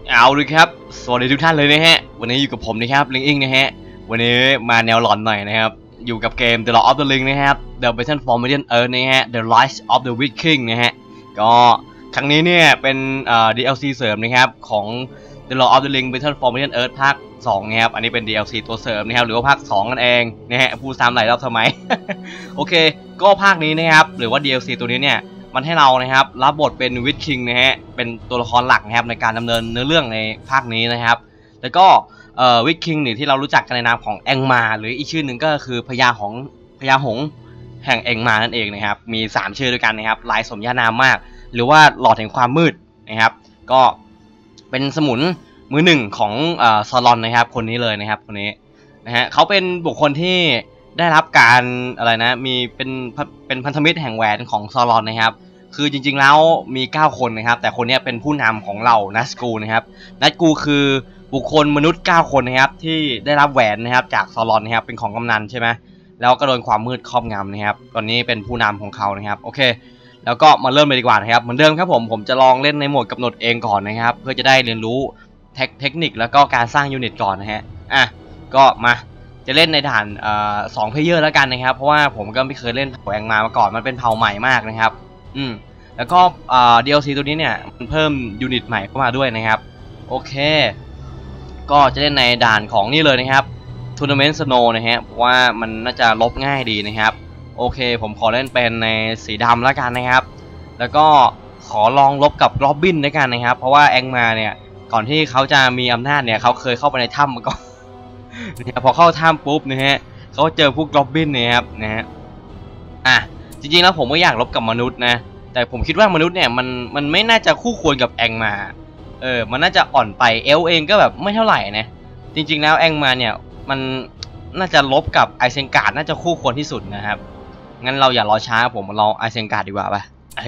เอาเลยครับสวัสดีทุกท่านเลยนะฮะวันนี้อยู่กับผมนะครับลิงอิงนะฮะวันนี้มาแนวหลอนหน่อยนะครับอยู่กับเกม The Lord of the Ring นะครับ The Battle for Middle Earth นะฮะ The Rise of the Witch King นะฮะก็ครั้งนี้เนี่ยเป็นDLC เสริมนะครับของ The Lord of the Ring Battle for Middle Earth ภาค2นะครับอันนี้เป็น DLC ตัวเสริมนะครับหรือว่าภาค2กันเองนะฮะพูดซ้ำหลายรอบทำไม โอเคก็ภาคนี้นะครับหรือว่า DLC ตัวนี้เนี่ยมันให้เรานะครับรับบทเป็นวิทคิงนะฮะเป็นตัวละครหลักนะครับในการดำเนินเนื้อเรื่องในภาคนี้นะครับแล้วก็วิทคิงเนี่ยที่เรารู้จักกันในนามของแองมาหรืออีกชื่อหนึ่งก็คือพญาหงส์แห่งแองมานั่นเองนะครับมี3ชื่อด้วยกันนะครับลายสมญานามมากหรือว่าหลอดแห่งความมืดนะครับก็เป็นสมุนมือหนึ่งของซอรอนนะครับคนนี้เลยนะครับคนนี้นะฮะเขาเป็นบุคคลที่ได้รับการอะไรนะมีเป็นพันธมิตรแห่งแหวนของซอรอนนะครับคือจริงๆแล้วมี9คนนะครับแต่คนนี้เป็นผู้นำของเรานัสกูนะครับนัสกูคือบุคคลมนุษย์9คนนะครับที่ได้รับแหวนนะครับจากซอรอนนะครับเป็นของกำนันใช่ไหมแล้วก็โดนความมืดครอบงำนะครับตอนนี้เป็นผู้นำของเขานะครับโอเคแล้วก็มาเริ่มเลยดีกว่านะครับเหมือนเดิมครับผมจะลองเล่นในโหมดกำหนดเองก่อนนะครับเพื่อจะได้เรียนรู้เทคนิคแล้วก็การสร้างยูนิตก่อนนะฮะก็มาจะเล่นในด่าน2เพลเยอร์แล้วกันนะครับเพราะว่าผมก็ไม่เคยเล่นเผ่าแองมาก่อนมันเป็นเผ่าใหม่มากนะครับแล้วก็DLC ตัวนี้เนี่ยมันเพิ่มยูนิตใหม่เข้ามาด้วยนะครับโอเคก็จะเล่นในด่านของนี่เลยนะครับทัวร์นาเมนต์สโนว์นะฮะเพราะว่ามันน่าจะลบง่ายดีนะครับโอเคผมขอเล่นเป็นในสีดำแล้วกันนะครับแล้วก็ขอลองลบกับโรบินด้วยกันนะครับเพราะว่าแองมาเนี่ยก่อนที่เขาจะมีอำนาจเนี่ยเขาเคยเข้าไปในถ้ำมาก่อนพอเข้าถ้ำปุ๊บนะฮะเขาเจอพวกโรบินนะครับนะฮะจริงๆแล้วผมก็อยากลบกับมนุษย์นะแต่ผมคิดว่ามนุษย์เนี่ยมันไม่น่าจะคู่ควรกับแองมามันน่าจะอ่อนไปเอลเองก็แบบไม่เท่าไหร่นะจริงๆแล้วแองมาเนี่ยมันน่าจะลบกับไอเซนการ์ดน่าจะคู่ควรที่สุดนะครับงั้นเราอย่ารอช้าผมเราไอเซนการ์ดดีกว่าป่ะ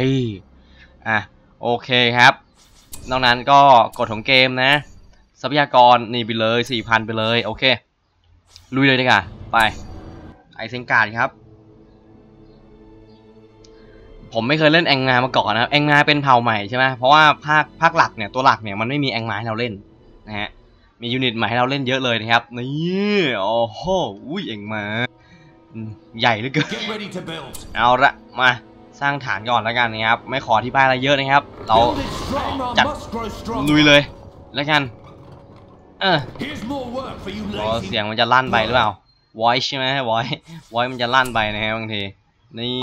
โอเคครับนอกนั้นก็กฎของเกมนะทรัพยากรนี่ไปเลย 4,000 ไปเลยโอเคลุยเลยดีกว่าไปไอเซนการ์ดครับผมไม่เคยเล่นแองมาก่อนนะครับแองมาเป็นเผ่าใหม่ใช่ไหมเพราะว่าภาคหลักเนี่ยตัวหลักเนี่ยมันไม่มีแองมาให้เราเล่นนะฮะมียูนิตใหม่ให้เราเล่นเยอะเลยนะครับนี่โอ้โหแองมาใหญ่เหลือเกินเอาละมาสร้างฐานก่อนแล้วกันนะครับไม่ขออธิบายอะไรเยอะนะครับเราจัดลุยเลยแล้วกันเสียงมันจะลั่นไปหรือเปล่า voice ใช่ไหม voice มันจะลั่นไปนะฮะบางทีนี่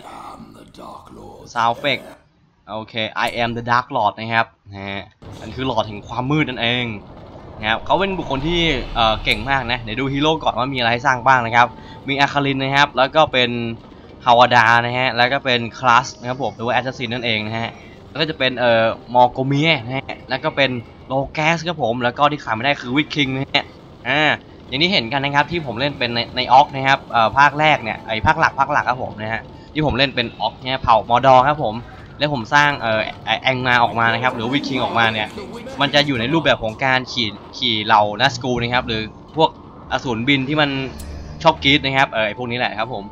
ซาวเฟกโอเค I am the Dark Lord นะครับนั่นคือหลอดแห่งความมืดนั่นเองนะครับเขาเป็นบุคคลที่เก่งมากนะเดี๋ยวดูฮีโร่ก่อนว่ามีอะไรให้สร้างบ้างนะครับมีอาคารินนะครับแล้วก็เป็นฮาวาดานะฮะแล้วก็เป็นคลาสนะครับผมหรือว่าแอสซัสซินนั่นเองนะฮะแล้วก็จะเป็นมอร์โกเมียนะฮะแล้วก็เป็นโลแกสครับผมแล้วก็ที่ขาดไม่ได้คือวิทคิงนะฮะอย่างที่เห็นกันนะครับที่ผมเล่นเป็นในออกนะครับภาคแรกเนี่ยไอภาคหลักครับผมนะฮะที่ผมเล่นเป็นออกเนี่ยเผ่ามอดอครับผมแล้วผมสร้างแองมาออกมานะครับหรือวิทคิงออกมาเนี่ยมันจะอยู่ในรูปแบบของการขี่เหล่านัสกูนะครับหรือพวกอสูรบินที่มันชอบกรีดนะครับไอพวกนี้แหละครับผม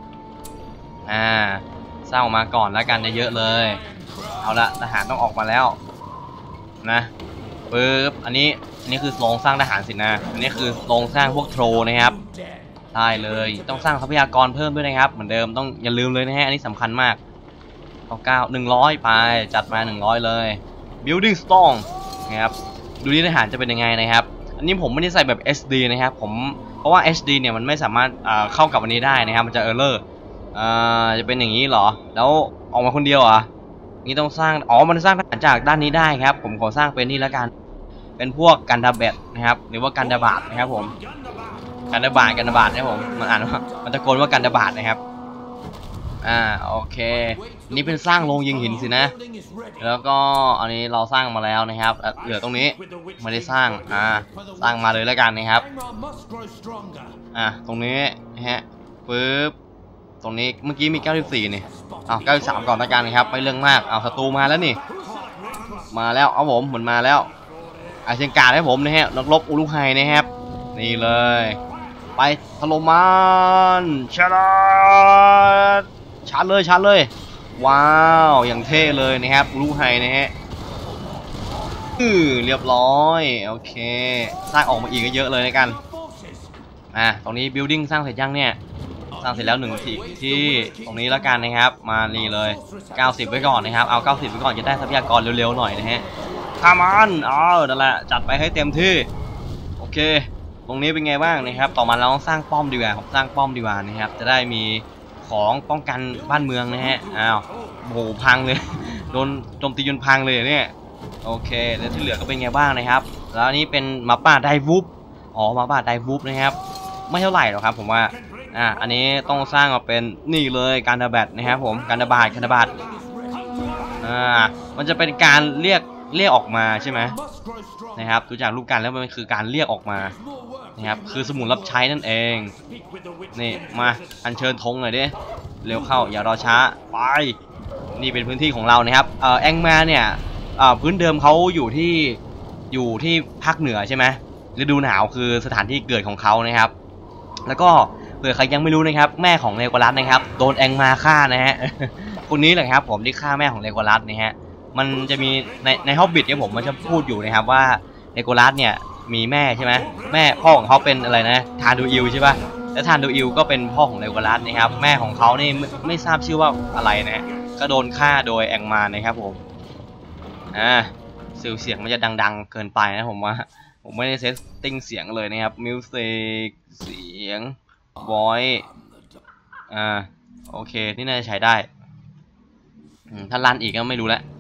สร้างออกมาก่อนแล้วกันเยอะเลยเอาละทหารต้องออกมาแล้วนะปึ๊บอันนี้คือโรงสร้างทหารสินะอันนี้คือโรงสร้างพวกโทรนะครับได้เลยต้องสร้างทรัพยากรเพิ่มด้วยนะครับเหมือนเดิมต้องอย่าลืมเลยนะฮะอันนี้สำคัญมาก100ไปจัดมา100เลย building strong นะครับดูที่ทหารจะเป็นยังไงนะครับอันนี้ผมไม่ได้ใส่แบบ SD นะครับเพราะว่า HD เนี่ยมันไม่สามารถเข้ากับอันนี้ได้นะครับมันจะ error จะเป็นอย่างนี้เหรอแล้วออกมาคนเดียวนี่ต้องสร้างมันสร้างทหารจากด้านนี้ได้ครับผมขอสร้างเป็นนี่แล้วกันเป็นพวกกันดาเบตนะครับหรือว่ากันดาบาดนะครับผมกันดาบาดนะครับผมมันอ่านว่ามันตะโกนว่ากันดาบาดนะครับโอเคนี่เป็นสร้างโรงยิงหินสินะแล้วก็อันนี้เราสร้างมาแล้วนะครับเหลือตรงนี้ไม่ได้สร้างสร้างมาเลยแล้วกันนะครับตรงนี้ฮะปึ๊บตรงนี้เมื่อกี้มี94นี่93ก่อนแล้วกันนะครับไม่เรื่องมากศัตรูมาแล้วนี่มาแล้วผมมันมาแล้วไอเซนการ์ดให้ผมนะฮะนักรบอุรุไฮนะครับนี่เลยไปถล่มมันชาร์จเลยว้าวอย่างเท่เลยนะครับอุรุไฮนะฮะเรียบร้อยโอเคสร้างออกมาอีกก็เยอะเลยในกันตรงนี้ building สร้างเสร็จยังเนี่ยสร้างเสร็จแล้ว1ที่ตรงนี้แล้วกันนะครับมานี่เลย90ไว้ก่อนนะครับเอา90ไว้ก่อนจะได้ทรัพยากรเร็วๆหน่อยนะฮะคามันนั่นแหละจัดไปให้เต็มที่โอเคตรงนี้เป็นไงบ้างนะครับต่อมาเราต้องสร้างป้อมดีกว่าสร้างป้อมดีกว่านะครับจะได้มีของป้องกันบ้านเมืองนะฮะโหพังเลยโดนโจมตีจนพังเลยเนี่ยโอเคแล้วที่เหลือก็เป็นไงบ้างนะครับแล้วนี่เป็นหมาป่าไดวูฟหมาป่าไดวูฟนะครับไม่เท่าไหร่หรอกครับผมว่าอันนี้ต้องสร้างมาเป็นนี่เลยการระบาดนะครับผมการระบาดมันจะเป็นการเรียกออกมาใช่ไหมนะครับดูจากรูปการแล้วมันคือการเรียกออกมานะครับคือสมุนรับใช้นั่นเองนี่มาอัญเชิญธงหน่อยดิเร็วเข้าอย่ารอช้าไปนี่เป็นพื้นที่ของเรานะครับแองมาเนี่ยพื้นเดิมเขาอยู่ที่ภาคเหนือใช่ไหมฤดูหนาวคือสถานที่เกิดของเขานะครับแล้วก็เผื่อใครยังไม่รู้นะครับแม่ของเลโกลัสนะครับโดนแองมาฆ่านะฮะคนนี้แหละครับผมที่ฆ่าแม่ของเลโกลัสนะฮะมันจะมีในฮอบบิทเนี่ยผมมันจะพูดอยู่นะครับว่าเลโกลัสเนี่ยมีแม่ใช่ไหมแม่พ่อของเขาเป็นอะไรนะทานดูอิลใช่ป่ะแล้วทานดูอิลก็เป็นพ่อของเลโกลัสนะครับแม่ของเขานี่ไม่ทราบชื่อว่าอะไรนะก็โดนฆ่าโดยแองมานะครับผมเสียงมันจะดังๆเกินไปนะผมว่าผมไม่ได้เซตติ้งเสียงเลยนะครับมิวสิกเสียงvoice โอเคนี่น่าจะใช้ได้ถ้าลั่นอีกก็ไม่รู้แล้ว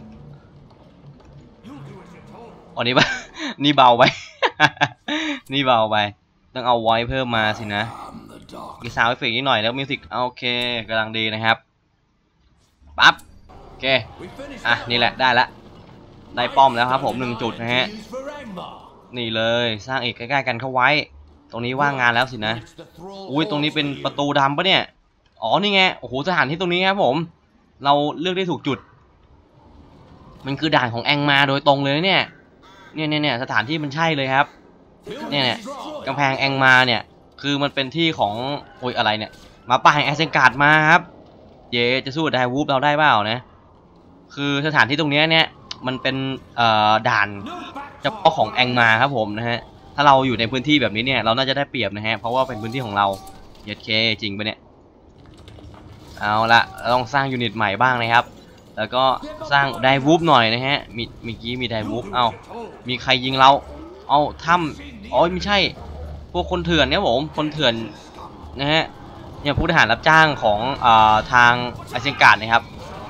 นี่นี่เบาไป นี่เบาไปต้องเอาvoiceเพิ่มมาสินะมีซาวด์เอฟเฟกต์นิดหน่อยแล้วมิวสิกโอเคกำลังดีนะครับปั๊บโอเคนี่แหละได้ละได้ป้อมแล้วครับผม1จุดนะฮะนี่เลยสร้างอีกใกล้ๆกันเข้าไว้ตรงนี้ว่างงานแล้วสินะอุ้ยตรงนี้เป็นประตูดำปะเนี่ยนี่ไงโอ้โหสถานที่ตรงนี้ครับผมเราเลือกได้ถูกจุดมันคือด่านของแองมาโดยตรงเลยเนี่ยสถานที่มันใช่เลยครับเนี่ยกำแพงแองมาเนี่ยคือมันเป็นที่ของอะไรเนี่ยมาป่าแห่งแอสเซนการ์ดมาครับจะสู้ไดวูฟเราได้เปล่านะคือสถานที่ตรงนี้เนี่ยมันเป็นด่านเฉพาะของแองมาครับผมนะฮะถ้าเราอยู่ในพื้นที่แบบนี้เนี่ยเราน่าจะได้เปรียบนะฮะเพราะว่าเป็นพื้นที่ของเราเคจริงปะเนี่ยเอาละเราต้องสร้างยูนิตใหม่บ้างนะครับแล้วก็สร้างไดวูฟหน่อยนะฮะมีกี้มีไดวูฟมีใครยิงเราถ้ำไม่ใช่พวกคนเถื่อนเนี่ยผมคนเถื่อนนะฮะเนี่ยผู้ทหารรับจ้างของทางไอเซนการ์ดนะครับ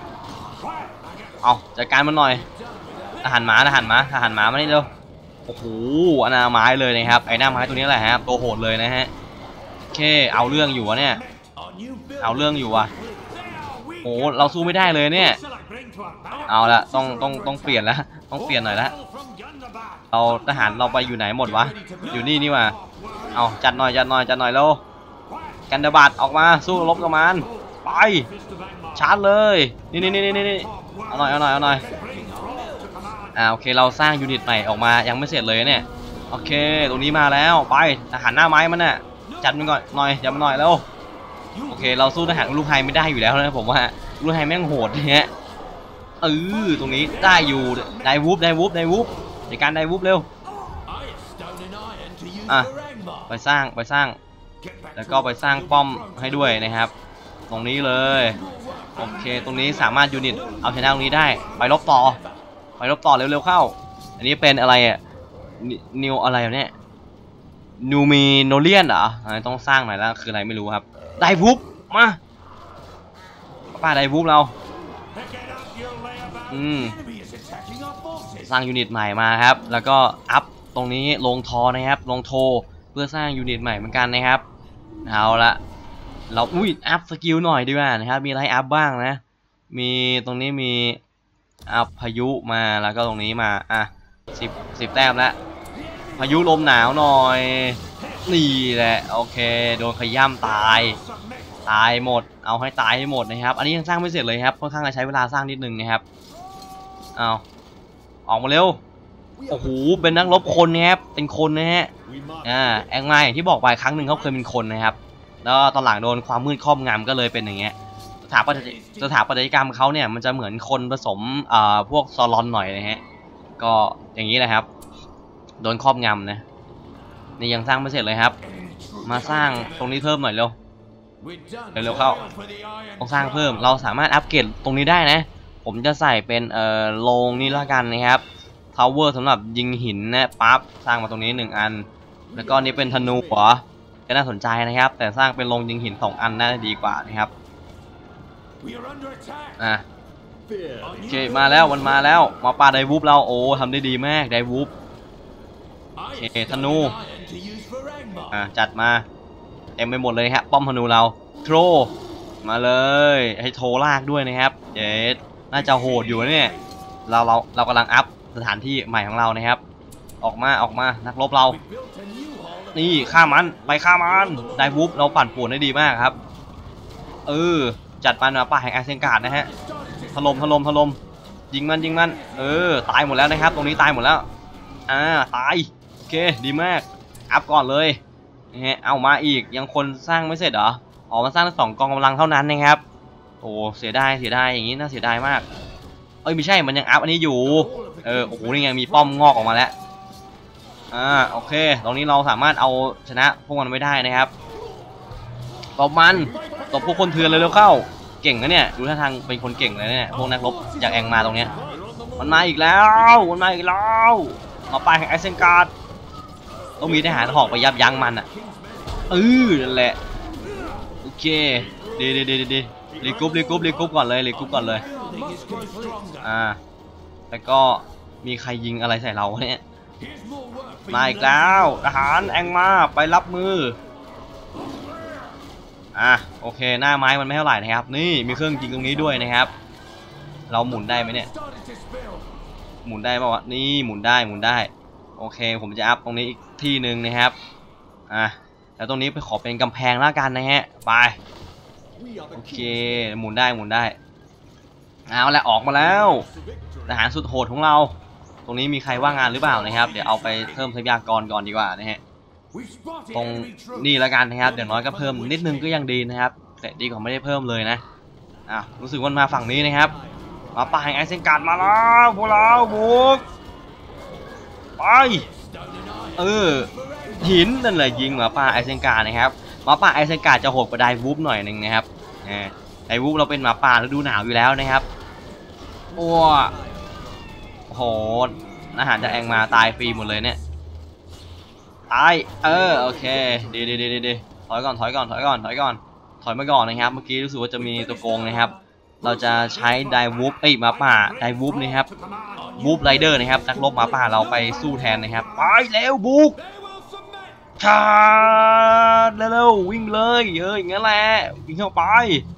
จัดการมันหน่อยทหารหมามานี่เร็วโอ้โหอนาไม้เลยนะครับไอ้หน้าไม้ตัวนี้แหละครับตัวโหดเลยนะฮะโอเคเอาเรื่องอยู่วะเนี่ยโอ้เราสู้ไม่ได้เลยเนี่ยเอาละต้องเปลี่ยนแล้วต้องเปลี่ยนหน่อยละทหารเราไปอยู่ไหนหมดวะอยู่นี่ว่ะจัดหน่อยแล้วกันดาบัตออกมาสู้รบกับมันไปชาร์จเลยนี่เอาหน่อยโอเคเราสร้างยูนิตใหม่ออกมายังไม่เสร็จเลยเนี่ยโอเคตรงนี้มาแล้วไปทหารหน้าไม้มันน่ะจัดมันก่อนหน่อยจัดมันหน่อยแล้วโอเคเราสู้ทหารลูกไฮไม่ได้อยู่แล้วนะผมว่าลูกไฮแม่งโหดเนี่ยตรงนี้ได้อยู่ไดวูฟในการไดวูฟเร็วไปสร้างแล้วก็ไปสร้างป้อมให้ด้วยนะครับตรงนี้เลยโอเคตรงนี้สามารถยูนิตเอาชนะตรงนี้ได้ไปลบต่อเร็วๆเข้าอันนี้เป็นอะไรนิวอะไรเนี่ยนูมีโนเลียนเหรอต้องสร้างหน่อยแล้วคืออะไรไม่รู้ครับไดวูฟมาป้าไดวูฟเราสร้างยูนิตใหม่มาครับแล้วก็อัพตรงนี้ลงทอนะครับลงโทเพื่อสร้างยูนิตใหม่เหมือนกันนะครับเอาละเราอัพสกิลหน่อยดีกว่านะครับมีอะไรอัพบ้างนะมีตรงนี้มีอัพพายุมาแล้วก็ตรงนี้มา10 แต้มแล้วพายุลมหนาวหน่อยนี่แหละโอเคโดนขย้ำตายหมดเอาให้ตายให้หมดนะครับอันนี้ยังสร้างไม่เสร็จเลยครับค่อนข้างจะใช้เวลาสร้างนิดนึงนะครับออกมาเร็วโอ้โหเป็นนักรบคนนะครับเป็นคนนะฮะแองมาอย่างที่บอกไปครั้งหนึ่งเขาเคยเป็นคนนะครับแล้วตอนหลังโดนความมืดครอบงำก็เลยเป็นอย่างเงี้ยสถาปัตยกรรมเขาเนี่ยมันจะเหมือนคนผสมพวกซอลอนหน่อยนะฮะก็อย่างนี้แหละครับโดนครอบงำนะนี่ยังสร้างไม่เสร็จเลยครับมาสร้างตรงนี้เพิ่มหน่อยเร็วเข้าต้องสร้างเพิ่มเราสามารถอัปเกรดตรงนี้ได้นะผมจะใส่เป็นโรงนี่ละกันนะครับทาวเวอร์สำหรับยิงหินนะปั๊บสร้างมาตรงนี้1อันแล้วก็นี้เป็นธนูเหรอก็น่าสนใจนะครับแต่สร้างเป็นโรงยิงหิน2อันน่าจะดีกว่านะครับโอเคมาแล้วมันมาแล้วมาปาไดวูฟเราโอ้ทำได้ดีมากไดวูฟโอเคธนูจัดมาเต็มไปหมดเลยครับป้อมธนูเราโทรมาเลยให้โทรลากด้วยนะครับเจ๊น่าจะโหดอยู่เนี่ยเรากำลังอัพสถานที่ใหม่ของเรานะครับออกมานักรบเรานี่ฆ่ามันไปฆ่ามันไดวูฟเราปั่นป่วนได้ดีมากครับจัดมันมาป่าแห่งไอเซนการ์ดนะฮะถล่มยิงมันตายหมดแล้วนะครับตรงนี้ตายหมดแล้วตายโอเคดีมากอัพก่อนเลยนะฮะเอามาอีกยังคนสร้างไม่เสร็จเหรอมาสร้าง2กองกำลังเท่านั้นนะครับโอ้เสียดายอย่างนี้น่าเสียดายมากไม่ใช่มันยังอัพอันนี้อยู่โอ้โหนี่ไงมีป้อมงอกออกมาแล้วโอเคตรงนี้เราสามารถเอาชนะพวกมันไว้ได้นะครับตบพวกคนเถื่อนเลยเร็วเข้าเก่งนะเนี่ยดูท่าทางเป็นคนเก่งเลยเนี่ยพวกนักรบจากแองมาตรงเนี้ยมันมาอีกแล้วมาไปแห่งไอเซนการ์ดต้องมีทหารหอกไปยับยั้งมันนั่นแหละโอเคดีรีกรุ๊ปก่อนเลยแล้วก็มีใครยิงอะไรใส่เราเนี่ยมาอีกแล้วทหารแองมาไปรับมือโอเคหน้าไม้มันไม่เท่าไหร่นะครับนี่มีเครื่องยิงตรงนี้ด้วยนะครับเราหมุนได้ไหมเนี่ยหมุนได้ป่าวะนี่หมุนได้โอเคผมจะอัพตรงนี้อีกที่หนึ่งนะครับแล้วตรงนี้ไปขอเป็นกำแพงแล้วกันนะฮะไปโอเคหมุนได้เอาละออกมาแล้วทหารสุดโหดของเราตรงนี้มีใครว่างงานหรือเปล่านะครับเดี๋ยวเอาไปเพิ่มทรัพยากรก่อนดีกว่านะฮะตรงนี่แล้วกันนะครับเดี๋ยวน้อยก็เพิ่มนิดนึงก็ยังดีนะครับแต่ดีกว่าไม่ได้เพิ่มเลยนะรู้สึกว่ามาฝั่งนี้นะครับมาป่าแห่งไอเซนการ์ดมาแล้วพวกเราบุกไปหินนั่นแหละยิงหมาป่าไอเซนการ์ดนะครับหมาป่าไอเซนการ์ดจะโหดกว่าไดวูฟหน่อยนึงนะครับไดวูฟเราเป็นหมาป่าฤดูหนาวอยู่แล้วนะครับโอ้โหอาหารจากแองมาตายฟรีหมดเลยเนี่ยตายโอเคดีถอยก่อนถอยมาก่อนนะครับเมื่อกี้รู้สึกว่าจะมีตัวโกงนะครับเราจะใช้ไดวูฟหมาป่าไดวูฟนะครับวูฟไรเดอร์นะครับนักรบหมาป่าเราไปสู้แทนนะครับไปแล้วบุกชาร์จเร็ววิ่งเลยอย่างนั้นแหละวิ่งเข้าไป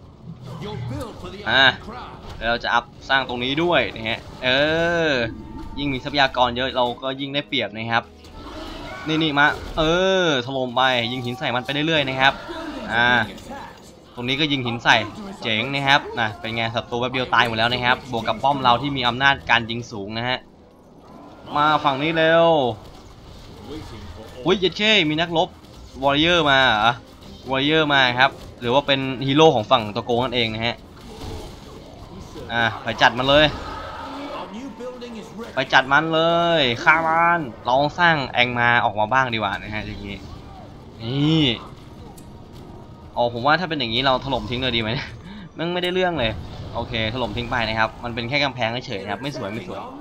เราจะอัพสร้างตรงนี้ด้วยนะฮะยิ่งมีทรัพยากรเยอะเราก็ยิ่งได้เปรียบนะครับนี่มาถล่มไปยิงหินใส่มันไปเรื่อยๆนะครับตรงนี้ก็ยิงหินใส่เจ๋งนะครับเป็นไงศัตรูแป๊บเดียวตายหมดแล้วนะครับบวกกับป้อมเราที่มีอำนาจการยิงสูงนะฮะมาฝั่งนี้เร็วเย้มีนักรบวอริเยอร์มาเหรอวอริเยอร์มาครับหรือว่าเป็นฮีโร่ของฝั่งตัวโกงนั่นเองนะฮะไปจัดมันเลยฆ่ามันลองสร้างแองมาออกมาบ้างดีกว่านะฮะอย่างนี้นี่ผมว่าถ้าเป็นอย่างนี้เราถล่มทิ้งเลยดีไหมมันไม่ได้เรื่องเลยโอเคถล่มทิ้งไปนะครับมันเป็นแค่กำแพงเฉยๆครับไม่สวย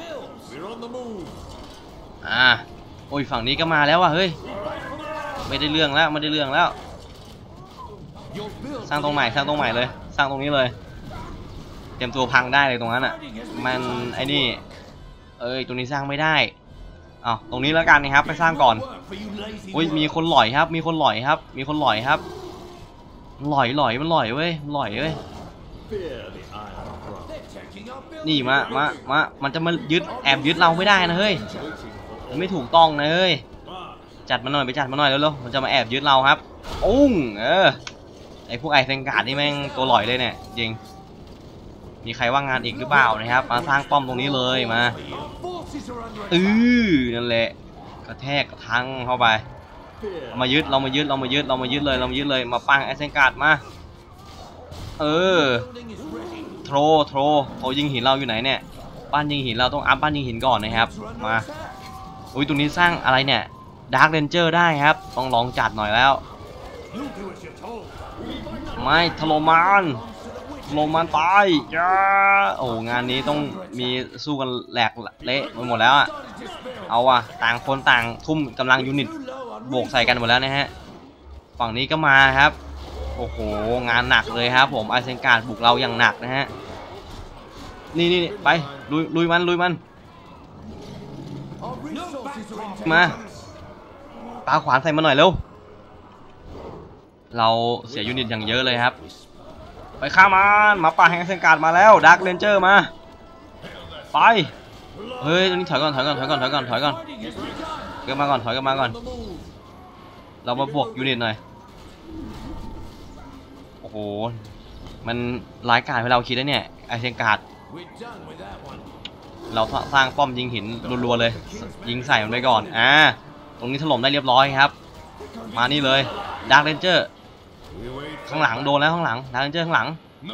โอ้ยฝั่งนี้ก็มาแล้วว่ะเฮ้ยไม่ได้เรื่องแล้วสร้างตรงใหม่เลยสร้างตรงนี้เลยเตรียมตัวพังได้เลยตรงนั้นมันไอ้นี่ตรงนี้สร้างไม่ได้ตรงนี้แล้วกันนะครับไปสร้างก่อนอุ้ยมีคนหล่อยครับมันหล่อยเว้ยนี่มันจะมาแอบยึดเราไม่ได้นะเฮ้ยมันไม่ถูกต้องนะเฮ้ยจัดมาหน่อยแล้วมันจะมาแอบยึดเราครับไอพวกไอเซนการ์ดนี่แม่งตัวหล่อยเลยเนี่ยจริงมีใครว่างงานอีกหรือเปล่านะครับมาสร้างป้อมตรงนี้เลยมานั่นแหละกระแทกกระทังเข้าไปเรามายึดเลยมาปังไอเซนการ์ดมาโทรยิงหินเราอยู่ไหนเนี่ยบ้านยิงหินเราต้องอัพบ้านยิงหินก่อนนะครับมาอุ้ยตรงนี้สร้างอะไรเนี่ยดาร์คเรนเจอร์ได้ครับต้องลองจัดหน่อยแล้วไม่ถล่มมันตายจ้าโอ้งานนี้ต้องมีสู้กันแหลกเละไปหมดแล้วอะเอาว่ะต่างคนต่างทุ่มกำลังยูนิตโบกใส่กันหมดแล้วนะฮะฝั่งนี้ก็มาครับโอ้โหงานหนักเลยครับผมอาเซนการ์ดบุกเราอย่างหนักนะฮะนี่ไปลุยมันมาปาขวานใส่มาหน่อยเร็วเราเสียยูนิตอย่างเยอะเลยครับไปฆ่ามันมาป่าแห่งเซนการ์ดมาแล้วดาร์คเรนเจอร์มาไปเฮ้ยตอนนี้ถอยก่อนเกิดมาก่อนเรามาบวกยูนิตหน่อยโอ้โหมันร้ายกาจให้เราคิดแล้วเนี่ยไอเซนการ์ดเราสร้างป้อมยิงหินรัวๆเลยยิงใส่มันไปก่อนตรงนี้ถล่มได้เรียบร้อยครับมานี่เลยดาร์คเรนเจอร์ข้างหลังโดนแล้วข้างหลังดาร์คเรนเจอร์ข้างหลัง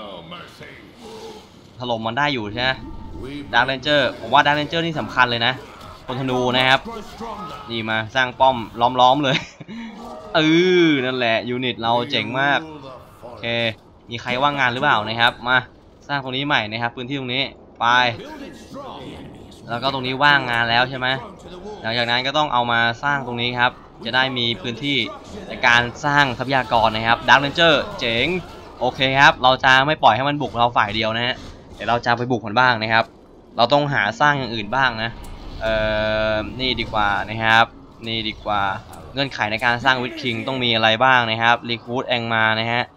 ถล่มมันได้อยู่ใช่ไหมดาร์คเรนเจอร์ผมว่าดาร์คเรนเจอร์นี่สำคัญเลยนะคนธนูนะครับนี่มาสร้างป้อมล้อมเลยนั่นแหละยูนิตเราเจ๋งมากโอเคมีใครว่างงานหรือเปล่านะครับมาสร้างตรงนี้ใหม่นะครับพื้นที่ตรงนี้ไปแล้วก็ตรงนี้ว่างงานแล้วใช่ไหมหลังจากนั้นก็ต้องเอามาสร้างตรงนี้ครับจะได้มีพื้นที่ในการสร้างทรัพยากรนะครับดาร์คเรนเจอร์เจ๋งโอเคครับเราจะไม่ปล่อยให้มันบุกเราฝ่ายเดียวนะฮะเดี๋ยวเราจะไปบุกมันบ้างนะครับเราต้องหาสร้างอย่างอื่นบ้างนะนี่ดีกว่านะครับนี่ดีกว่าเงื่อนไขในการสร้างวิดคิงต้องมีอะไรบ้างนะครับรีคูดแองมานะฮะ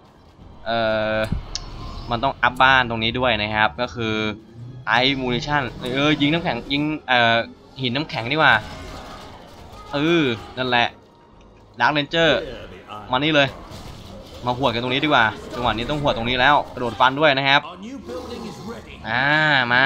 มันต้องอัพบ้านตรงนี้ด้วยนะครับก็คือไอมูนิชั่นยิงน้ำแข็งยิงหินน้ำแข็งดีกว่านั่นแหละดาร์คเรนเจอร์มานี่เลยมาหวดกันตรงนี้ดีกว่าจังหวะนี้ต้องหวดตรงนี้แล้วกระโดดฟันด้วยนะครับมา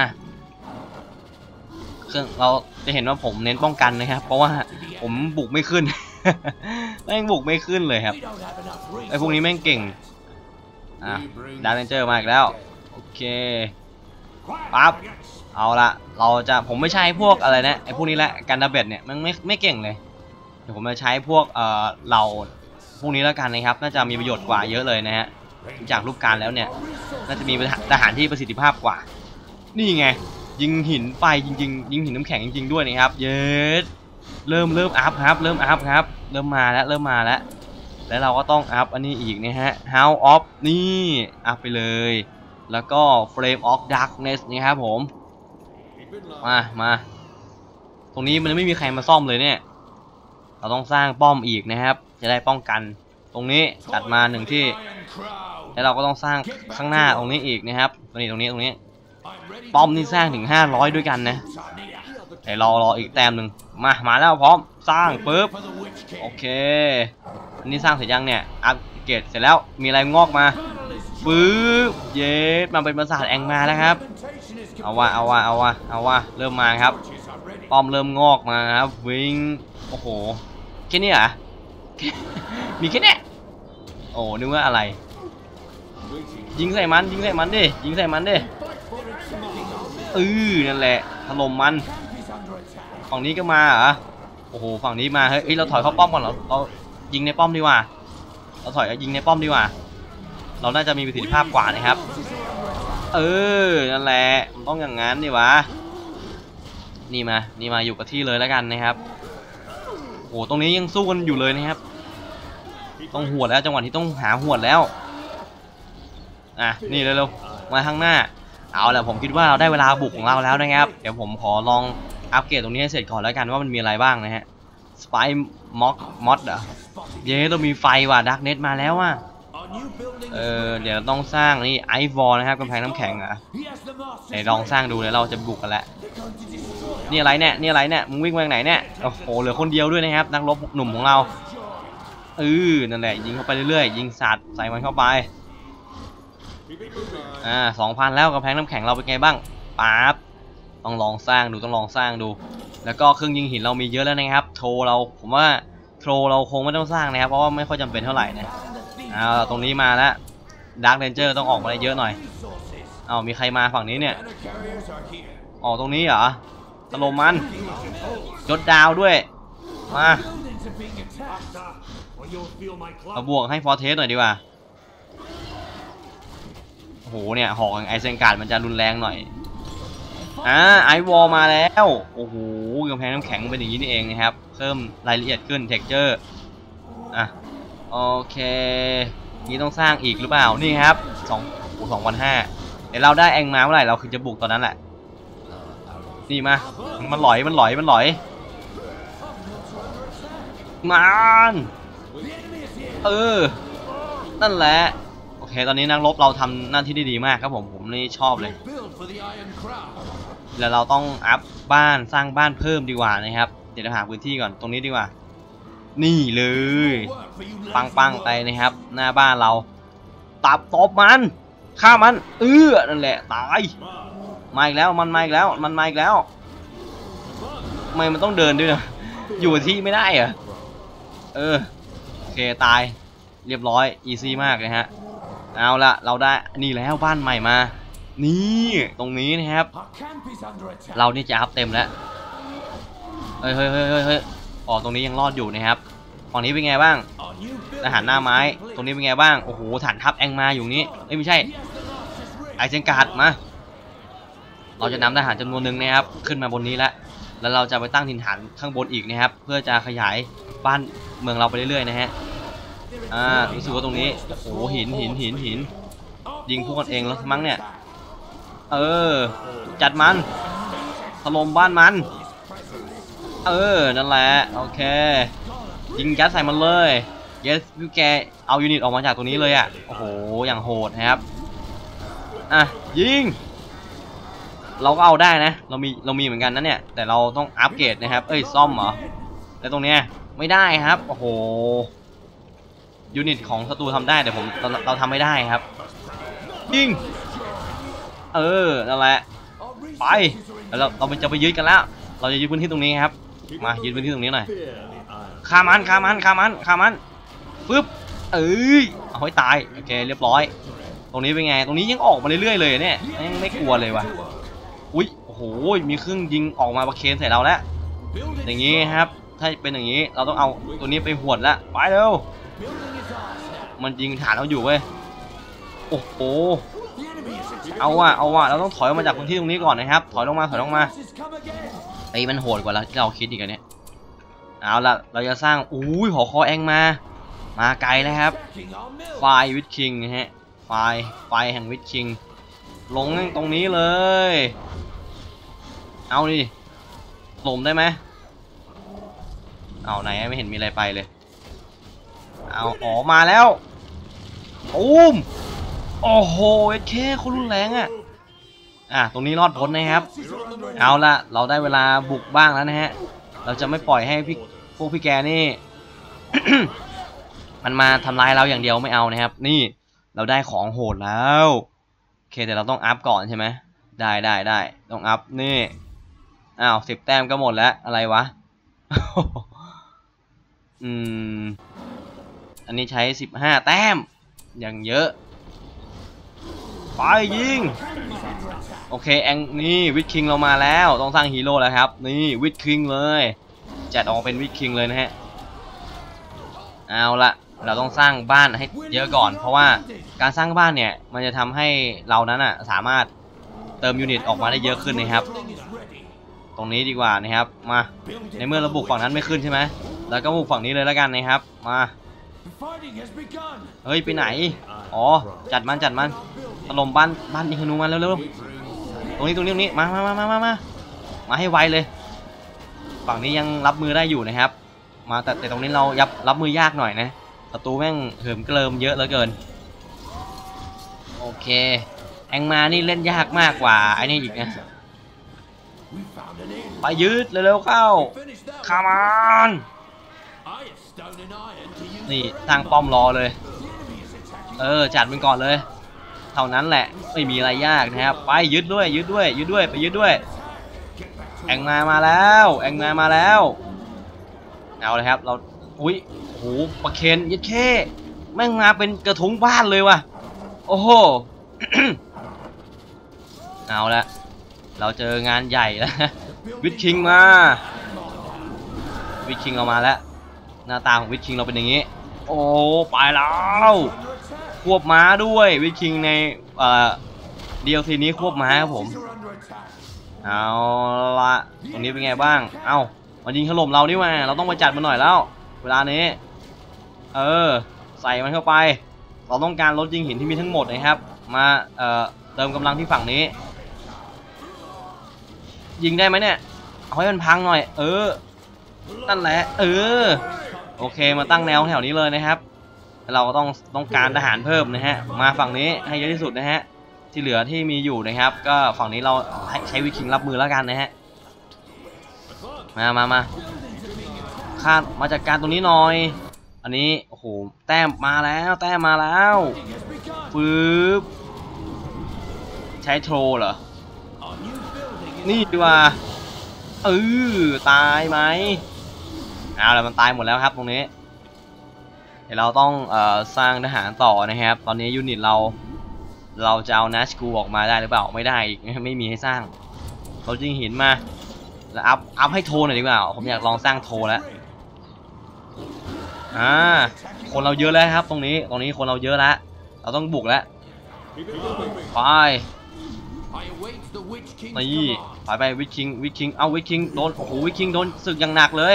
เครื่องเราจะเห็นว่าผมเน้นป้องกันนะครับเพราะว่าผมบุกไม่ขึ้น แม่งบุกไม่ขึ้นเลยครับไอ้พวกนี้แม่งเก่งดาร์คเรนเจอร์มาอีกแล้วโอเคปั๊บเอาละผมไม่ใช้พวกอะไรนะไอ้พวกนี้แหละกันดาเบตเนี่ยมันไม่เก่งเลยเดี๋ยวผมจะใช้พวกเราพวกนี้แล้วกันนะครับน่าจะมีประโยชน์กว่าเยอะเลยนะฮะจากรูปการแล้วเนี่ยน่าจะมีทหารที่ประสิทธิภาพกว่านี่ไงยิงหินไปจริงๆยิงหินน้ำแข็งจริงๆด้วยนะครับเยสเริ่มอัพครับเริ่มมาแล้วแล้วเราก็ต้องอัพอันนี้อีกนะฮะ House of นี่อัพไปเลยแล้วก็ Flame of Darkness นี่ครับผมมาตรงนี้มันไม่มีใครมาซ่อมเลยเนี่ยเราต้องสร้างป้อมอีกนะครับจะได้ป้องกันตรงนี้จัดมา1ที่แล้วเราก็ต้องสร้างข้างหน้าตรงนี้อีกนะครับตรงนี้ป้อมนี่สร้างถึง500ด้วยกันนะเดี๋ยวรออีกแต้มหนึ่งมาแล้วพร้อมสร้างปึ๊บโอเคอันนี้สร้างเสร็จยังเนี่ยอัปเกรดเสร็จแล้วมีอะไรงอกมาปึ๊บเยสมาเป็นปราสาทแองมาแล้วครับเอาว่าเริ่มมาครับป้อมเริ่มงอกมาครับวิ่งโอ้โหแค่นี้เหรอมีแค่นี้โอ้นึกว่าอะไรยิงใส่มันดินั่นแหละถล่มมันฝั่งนี้ก็มาเหรอโอ้โหฝั่งนี้มาเฮ้ยเราถอยเข้าป้อมก่อนเรายิงในป้อมดีกว่ายิงในป้อมดีกว่าเราน่าจะมีประสิทธิภาพกว่านะครับนั่นแหละต้องอย่างนั้นดิวะนี่มาอยู่กับที่เลยแล้วกันนะครับโอ้ตรงนี้ยังสู้กันอยู่เลยนะครับต้องหวดแล้วจังหวะที่ต้องหาหวดแล้วนี่เร็วๆมาข้างหน้าเอาแหละผมคิดว่าเราได้เวลาบุกของเราแล้วนะครับเดี๋ยวผมขอลองอัปเกรดตรงนี้ให้เสร็จก่อนแล้วกันว่ามันมีอะไรบ้างนะฮะสไปร์มอดเรามีไฟว่ะดาร์กเน็ตมาแล้วว่ะเดี๋ยวต้องสร้างนี่ไอวอลนะครับกำแพงน้ำแข็งเดี๋ยวลองสร้างดูเลยเราจะบุกกันแล้วนี่อะไรเนี่ยมึงวิ่งมาจากไหนเนี่ยโอ้โหเหลือคนเดียวด้วยนะครับนักรบหนุ่มของเรานั่นแหละยิงเข้าไปเรื่อยๆยิงสัตว์ใส่มันเข้าไป2,000แล้วกำแพงน้ำแข็งเราเป็นไงบ้างปั๊บต้องลองสร้างดูแล้วก็เครื่องยิงหินเรามีเยอะแล้วนะครับผมว่าโทรเราคงไม่ต้องสร้างนะครับเพราะว่าไม่ค่อยจำเป็นเท่าไหร่นะตรงนี้มาแล้วดาร์คเรนเจอร์ต้องออกมาได้เยอะหน่อยมีใครมาฝั่งนี้เนี่ยอ๋อตรงนี้เหรอถล่มมันยศดาวด้วยมาเราบวกให้ฟอร์เทสหน่อยดีกว่าโอ้โหเนี่ยหอกไอเซนการ์ดมันจะรุนแรงหน่อยไอวอลมาแล้วโอ้โหกำแพงน้ำแข็งเป็นอย่างนี้นี่เองนะครับเพิ่มรายละเอียดขึ้นเท็กเจอร์โอเคนี่ต้องสร้างอีกหรือเปล่านี่ครับ2,500เดี๋ยวเราได้แองมาเมื่อไหร่เราคือจะบุกตอนนั้นแหละนี่มันหลอยมันนั่นแหละโอเคตอนนี้นักรบเราทำหน้าที่ได้ดีมากครับผมนี่ชอบเลยแล้วเราต้องอัพบ้านสร้างบ้านเพิ่มดีกว่านะครับเดี๋ยวเราหาพื้นที่ก่อนตรงนี้ดีกว่านี่เลยปังไปนะครับหน้าบ้านเราตับตบมันฆ่ามันนั่นแหละตายมาอีกแล้วมันมาอีกแล้วทำไมมันต้องเดินด้วยนะอยู่ที่ไม่ได้เหรอโอเคตายเรียบร้อยอีซี่มากเลยฮะเอาละเราได้นี่แล้วบ้านใหม่มานี่ตรงนี้นะครับเรานี่จะอัพเต็มแล้วเฮ้ยอ๋อตรงนี้ยังรอดอยู่นะครับฝั่งนี้เป็นไงบ้างทหารหน้าไม้ตรงนี้เป็นไงบ้างโอ้โหฐานทัพแองมาอยู่นี้ไม่ใช่ไอเซนการ์ดมาเราจะนำทหารจำนวนหนึ่งนะครับขึ้นมาบนนี้แล้วเราจะไปตั้งถิ่นฐานข้างบนอีกนะครับเพื่อจะขยายบ้านเมืองเราไปเรื่อยๆนะฮะรู้สึกว่าตรงนี้โอ้โหหินยิงพวกกันเองแล้วมั้งเนี่ยจัดมันถล่มบ้านมันนั่นแหละโอเคยิงยัดใส่มันเลยเยสพี่แกเอายูนิตออกมาจากตรงนี้เลยอ่ะโอ้โหอย่างโหดนะครับยิงเราก็เอาได้นะเรามีเหมือนกันนะเนี่ยแต่เราต้องอัปเกรดนะครับซ่อมเหรอแต่ตรงเนี้ยไม่ได้ครับโอ้โหยูนิตของศัตรูทำได้แต่เราทำไม่ได้ครับยิงนั่นแหละไปแล้วเราจะไปยึดกันแล้วเราจะยึดพื้นที่ตรงนี้ครับมายึดพื้นที่ตรงนี้หน่อยฆ่ามันปึ๊บเอาให้ตายโอเคเรียบร้อยตรงนี้เป็นไงตรงนี้ยังออกมาเรื่อยๆเลยเนี่ยยังไม่กลัวเลยว่ะอุ้ยโอ้โหมีเครื่องยิงออกมาประเคนใส่เราแล้วอย่างนี้ครับถ้าเป็นอย่างนี้เราต้องเอาตัวนี้ไปหวดแล้วไปเร็วมันยิงฐานเราอยู่เว้ยโอ้โหเอาว่ะเราต้องถอยออกมาจากพื้นที่ตรงนี้ก่อนนะครับถอยลงมามันโหดกว่าที่เราคิดอีกอันเนี้ยเอาละเราจะสร้างหอคอยแองมาไกลนะครับไฟวิดคิงนะฮะไฟแห่งวิดคิงลงตรงนี้เลยเอาดิลมได้ไหมเอาไหนไม่เห็นมีอะไรไปเลยเอามาแล้วโอ้โหเคคนรุนแรงตรงนี้รอดพ้นนะครับเอาละเราได้เวลาบุกบ้างแล้วนะฮะเราจะไม่ปล่อยให้พวกพี่แกนี่ มันมาทำลายเราอย่างเดียวไม่เอานะครับนี่เราได้ของโหดแล้วโอเคแต่เราต้องอัพก่อนใช่ไหมได้ต้องอัพนี่10 แต้มก็หมดแล้วอะไรวะ อันนี้ใช้15 แต้มอย่างเยอะไปยิงโอเคนี่วิดคิงเรามาแล้วต้องสร้างฮีโร่แล้วครับนี่วิดคิงเลยจัดออกเป็นวิดคิงเลยนะฮะเอาละเราต้องสร้างบ้านให้เยอะก่อนเพราะว่าการสร้างบ้านเนี่ยมันจะทำให้เรานั้นสามารถเติมยูนิตออกมาได้เยอะขึ้นนะครับตรงนี้ดีกว่านะครับมาในเมื่อเราบุกฝั่งนั้นไม่ขึ้นใช่ไหมแล้วก็บุกฝั่งนี้เลยแล้วกันนะครับมาเฮ้ยไปไหนจัดมันถล่มบ้านยิงธนูมันเร็วๆตรงนี้มาให้ไวเลยฝั่งนี้ยังรับมือได้อยู่นะครับมาแต่ตรงนี้เรารับมือยากหน่อยนะศัตรูแม่งเหิมเกริมเยอะเหลือเกินโอเคแองมานี่เล่นยากมากกว่าไอ้นี่อีกนะไปยืดเร็วๆเข้าคามอนนี่ตั้งป้อมรอเลยจัดมันก่อนเลยเท่านั้นแหละไม่มีอะไรยากนะครับไปยึดด้วยไปยึดด้วยแองมาแล้วเอาเลยครับเราโอ้โหปะเคนยัดเข้แม่งมาเป็นกระทุ้งบ้านเลยว่ะโอ้โห เอาละเราเจองานใหญ่แล้ววิทคิงมาวิทคิงเรามาแล้วหน้าตาของวิทคิงเราเป็นอย่างนี้โอ้ไปแล้วควบม้าด้วยวิทคิงในDLC นี้ควบม้าครับผมเอาละตรงนี้เป็นไงบ้างเอ้ามันยิงถล่มเรานี่มาเราต้องไปจัดมันหน่อยแล้วเวลานี้ใส่มันเข้าไปเราต้องการรถยิงหินที่มีทั้งหมดนะครับมาเติมกำลังที่ฝั่งนี้ยิงได้ไหมเนี่ยเอาให้มันพังหน่อยนั่นแหละโอเคมาตั้งแนวแถวนี้เลยนะครับเราก็ต้องการทหารเพิ่มนะฮะมาฝั่งนี้ให้เยอะที่สุดนะฮะที่เหลือที่มีอยู่นะครับก็ฝั่งนี้เราใช้วิคิงรับมือแล้วกันนะฮะมาคาดมาจัดการตรงนี้หน่อยอันนี้โอ้โหแต้มมาแล้วปึ๊บใช้โทรเหรอนี่ดีว่าตายไหมแล้วมันตายหมดแล้วครับตรงนี้เดี๋ยวเราต้องสร้างทหารต่อนะครับตอนนี้ยูนิตเราจะเอานัชกูออกมาได้หรือเปล่าไม่ได้อีกไม่มีให้สร้างเราจึงหินมาแล้วอัพให้โทรหน่อยดีกว่าผมอยากลองสร้างโทรแล้วคนเราเยอะแล้วครับตรงนี้คนเราเยอะแล้วเราต้องบุกแล้วไปนี่ไปวิคิงเอาวิคิงโดนโอ้โหวิคิงโดนศึกอย่างหนักเลย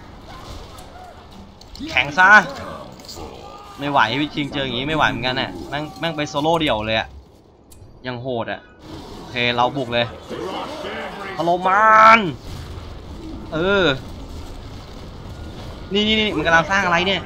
แข็งซะไม่ไหววิคิงเจออย่างนี้ไม่ไหวเหมือนกันน่ะแม่งไปโซโล่เดี่ยวเลยอะยังโหดอะโอเคเราบุกเลยถล่มมันนี่มันกำลังสร้างอะไรเนี่ย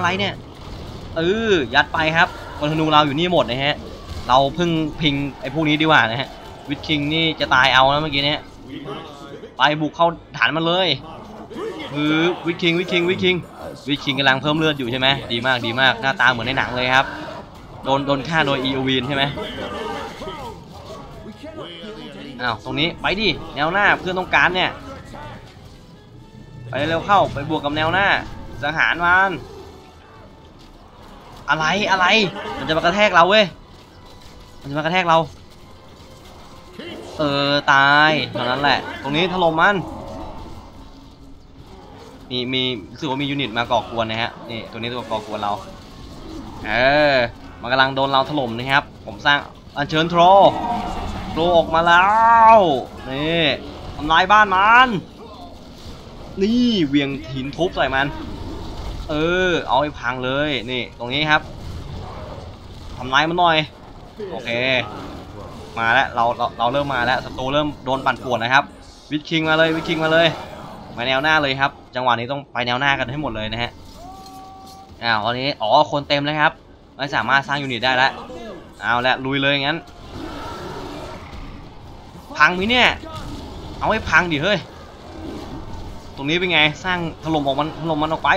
ยัดไปครับคนธนูเราอยู่นี่หมดนะฮะเราเพิ่งพิงไอ้พวกนี้ดีกว่านะฮะวิคิงนี่จะตายเอาแล้วเมื่อกี้เนี่ยไปบุกเข้าฐานมันเลยวิคิงกำลังเพิ่มเลือดอยู่ใช่ไหมดีมากหน้าตาเหมือนในหนังเลยครับโดนฆ่าโดยอีโอวีนใช่ไหมตรงนี้ไปดิแนวหน้าเพื่อนต้องการเนี่ยไปเร็วเข้าไปบวกกับแนวหน้าสังหารมันอะไรมันจะมากระแทกเราเว้ยตายเท่านั้นแหละตรงนี้ถล่มมันมีรู้สึกว่ามียูนิตมาก่อกวนนะฮะนี่ตัวนี้ตัวก่อกวนเรามันกำลังโดนเราถล่มนะครับผมสร้างอัญเชิญโทรออกมาแล้วนี่ทำลายบ้านมันนี่เวียงหินทุบใส่มันเอาให้พังเลยนี่ตรงนี้ครับทำลายมันหน่อยโอเคมาแล้วเราเริ่มมาแล้วศัตรูเริ่มโดนปั่นป่วนนะครับวิคิงมาเลยมาแนวหน้าเลยครับจังหวะนี้ต้องไปแนวหน้ากันให้หมดเลยนะฮะตอนนี้คนเต็มเลยครับไม่สามารถสร้างยูนิตได้แล้วเอาละลุยเลยงั้นพังมั้ยเนี่ยเอาให้พังดิเฮ้ยตรงนี้เป็นไงสร้างถล่มมันออกไป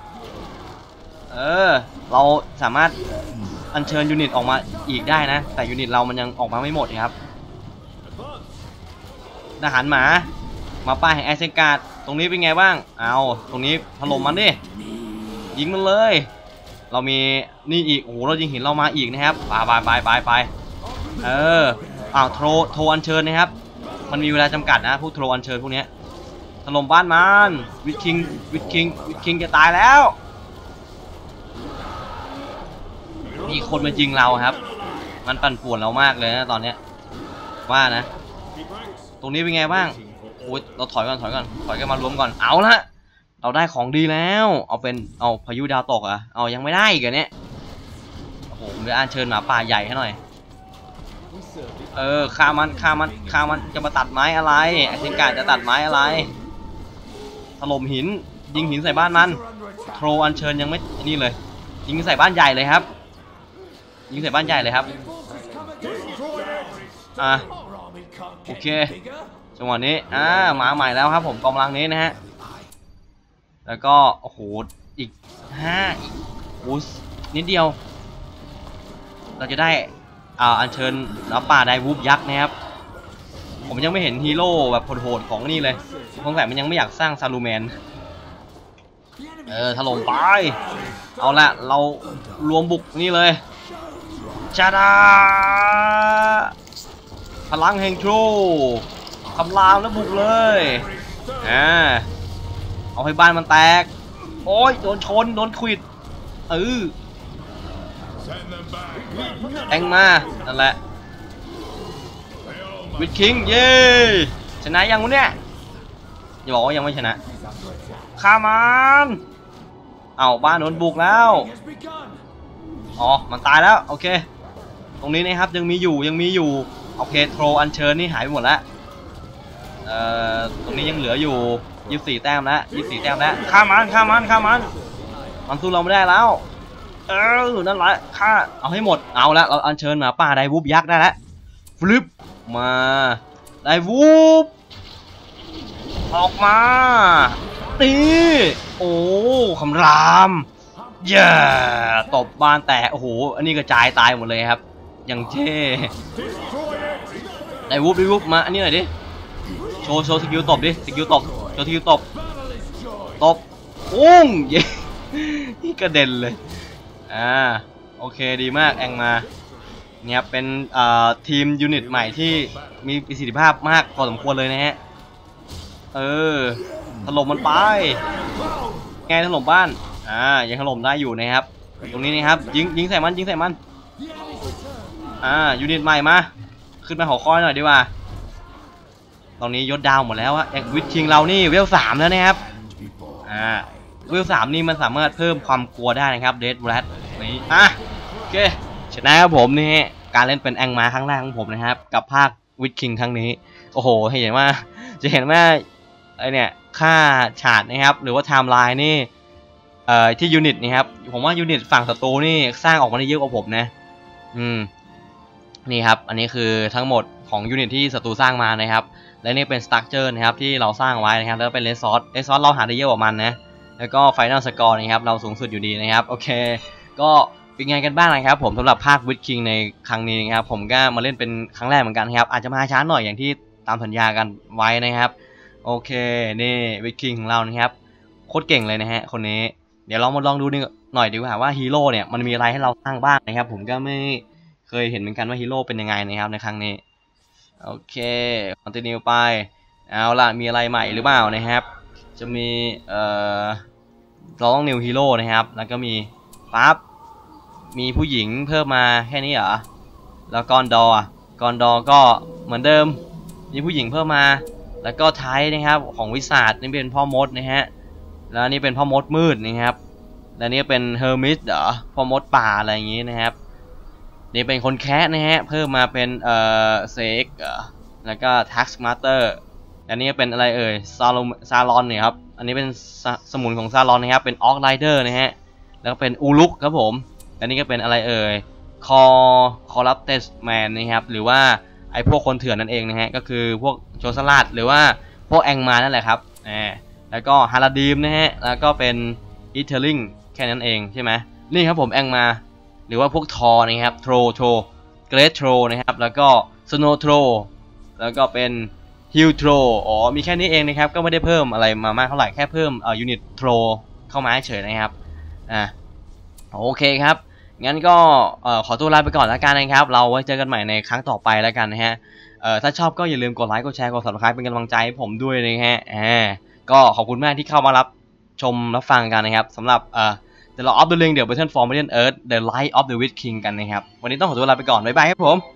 เราสามารถอัญเชิญยูนิตออกมาอีกได้นะแต่ยูนิตเรามันยังออกมาไม่หมดครับทหารหมาป้าแห่งไอเซนการ์ดตรงนี้เป็นไงบ้างตรงนี้ถล่มมันดิยิงมันเลยเรามีนี่อีกโอ้โหเรายิงหินเรามาอีกนะครับไปโทรอัญเชิญนะครับมันมีเวลาจำกัดนะพวกโทรอัญเชิญพวกนี้ถล่มบ้านมันวิคิงจะตายแล้วมีคนมายิงเราครับมันปั่นป่วนเรามากเลยนะตอนเนี้ยว่านะตรงนี้เป็นไงบ้างโอ้ยเราถอยกันมารวมก่อนเอาละเราได้ของดีแล้วเอาพายุดาวตกยังไม่ได้อีกเนี่ยโอ้โหผมจะอัญเชิญหมาป่าใหญ่ให้หน่อยฆ่ามันจะมาตัดไม้อะไรไอ้เซนการ์ดจะตัดไม้อะไรถล่มหินยิงหินใส่บ้านมันโทรอัญเชิญยังไม่นี่เลยยิงใส่บ้านใหญ่เลยครับโอเคจังหวะนี้มาใหม่แล้วครับผมกองกำลังนี้นะฮะแล้วก็โอ้โหอีกนิดเดียวเราจะได้อัญเชิญแล้วป่าได้วูบยักษ์นะครับผมยังไม่เห็นฮีโร่แบบโหดๆของนี่เลยสงสัยมันยังไม่อยากสร้างซาลูแมนถล่มไปเอาละเรารวมบุกนี่เลยชาดาพลังแห่งโชว์คำรามแล้วบุกเลยเอาให้บ้านมันแตกโอ้ยโดนชนโดนขวิดแองมานั่นแหละวิดคิงเย้ชนะยังวะเนี่ยอย่าบอกว่ายังไม่ชนะฆ่ามันเอาบ้านโดนบุกแล้วอ๋อมันตายแล้วโอเคตรงนี้นะครับยังมีอยู่โอเคโทรอัญเชิญนี่หายไปหมดแล้วตรงนี้ยังเหลืออยู่24 แต้มแล้ว24 แต้มแล้วฆ่ามันสู้เราไม่ได้แล้วนั่นแหละฆ่าเอาให้หมดเอาแล้วเราอัญเชิญหมาป่าไดวูบยักษ์ได้แล้วฟลิปมาไดวูบออกมานี่โอ้คำรามเย้ตบบ้านแตกโอ้โหอันนี้กระจายตายหมดเลยครับอย่างเท่ไดวูบมาอันนี้หน่อยดิโชว์สกิลตบดิสกิลตบโชว์สกิลตบอุ้งเย้นี่กระเด็นเลยโอเคดีมากแองมาเนี่ยเป็นทีมยูนิตใหม่ที่มีประสิทธิภาพมากพอสมควรเลยนะฮะถล่มมันไปไงถล่มบ้านยังถล่มได้อยู่นะครับตรงนี้นะครับยิงใส่มันยูนิตใหม่มาขึ้นมาหอคอยหน่อยดีกว่าตอนนี้ยศดาวหมดแล้วอะวิทคิงเรานี่เวล 3แล้วนะครับเวล 3นี่มันสามารถเพิ่มความกลัวได้นะครับเดดแรดนี่โอเคชนะครับผมนี่การเล่นเป็นแองมาครั้งแรกของผมนะครับกับภาควิทคิงครั้งนี้โอ้โหจะเห็นว่าไอเนี่ยค่าฉาดนะครับหรือว่าไทม์ไลน์นี่ที่ยูนิตนี่ครับผมว่ายูนิตฝั่งศัตรูนี่สร้างออกมาได้เยอะกว่าผมนะนี่ครับอันนี้คือทั้งหมดของยูนิตที่ศัตรูสร้างมานะครับและนี่เป็นสตรัคเจอร์นะครับที่เราสร้างไว้นะครับแล้วเป็นเรสซอสเราหาได้เยอะกว่ามันนะแล้วก็ไฟนอลสกอร์นะครับเราสูงสุดอยู่ดีนะครับโอเคก็เป็นไงกันบ้างนะครับผมสำหรับภาควิทคิงในครั้งนี้นะครับผมก็มาเล่นเป็นครั้งแรกเหมือนกันครับอาจจะมาช้าหน่อยอย่างที่ตามสัญญากันไว้นะครับโอเคนี่วิทคิงของเรานะครับโคตรเก่งเลยนะฮะคนนี้เดี๋ยวเรามาลองดูหน่อยดีกว่าว่าฮีโร่เนี่ยมันมีอะไรให้เราสร้างบ้างนะครับผมก็ไม่เคยเห็นเหมือนกันว่าฮีโร่เป็นยังไงนะครับในครั้งนี้โอเคคอนติเนียไปเอาล่ะมีอะไรใหม่หรือเปล่านะครับจะมีเราต้องนิวฮีโร่นะครับแล้วก็มีปั๊บมีผู้หญิงเพิ่มมาแค่นี้เหรอแล้วกอนดอก็เหมือนเดิมมีผู้หญิงเพิ่มมาแล้วก็ไทป์นะครับของวิสาดนี่เป็นพ่อมดนะฮะแล้วนี่เป็นพ่อมดมืดนะครับแล้วนี่เป็นเฮอร์มิสเหรอพ่อมดป่าอะไรอย่างงี้นะครับนี่เป็นคนแคะนะฮะเพิ่มมาเป็นเซกแล้วก็ทักซ์มาสเตอร์อันนี้เป็นอะไรซาลอนเนี่ยครับอันนี้เป็นสมุนของซาลอนนะครับเป็นออกไลเดอร์นะฮะแล้วก็เป็นอูลุกครับผมอันนี้ก็เป็นอะไรคอรัปเตสแมนนะครับหรือว่าไอพวกคนเถื่อนนั่นเองนะฮะก็คือพวกโจรสลัดหรือว่าพวกแองมานั่นแหละครับแล้วก็ฮาราดีมนะฮะแล้วก็เป็นอีเทอร์ลิงแค่นั้นเองใช่ไหมนี่ครับผมแองมาหรือว่าพวกทอนะครับโทรเกรทโทรนะครับแล้วก็สโนโทรแล้วก็เป็นฮิลโทรมีแค่นี้เองนะครับก็ไม่ได้เพิ่มอะไรมามากเท่าไหร่แค่เพิ่มยูนิตโทรเข้ามาเฉยนะครับโอเคครับงั้นก็ขอตัวลาไปก่อนแล้วกันนะครับเราไว้เจอกันใหม่ในครั้งต่อไปแล้วกันนะฮะถ้าชอบก็อย่าลืมกดไลค์กดแชร์กด Subscribe เป็นกำลังใจให้ผมด้วยนะฮะก็ขอบคุณมากที่เข้ามารับชมรับฟังกันนะครับสำหรับThe Lord of the Ring The Battle for Middle Earth The Light of the Witch King กันนะครับวันนี้ต้องขอตัวลาไปก่อนบ๊ายบายครับผม